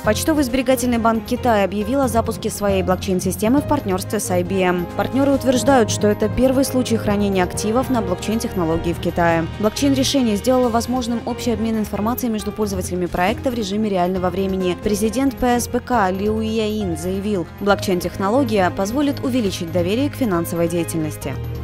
Почтовый сберегательный банк Китая объявил о запуске своей блокчейн-системы в партнерстве с IBM. Партнеры утверждают, что это первый случай хранения активов на блокчейн-технологии в Китае. Блокчейн-решение сделало возможным общий обмен информацией между пользователями проекта в режиме реального времени. Президент ПСБК Лю Яин заявил, блокчейн-технология позволит увеличить доверие к финансовой деятельности.